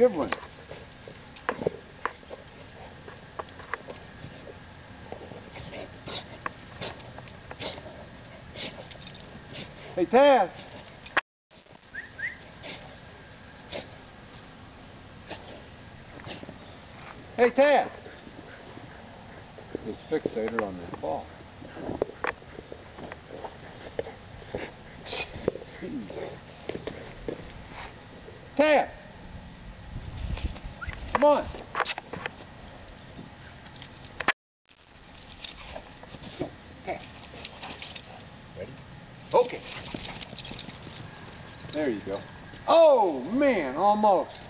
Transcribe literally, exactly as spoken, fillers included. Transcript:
Good one. Hey, Taz. Hey, Taz. Let's fixate her on this ball. Taz. Come on. Taz. Ready? Okay. There you go. Oh, man, almost.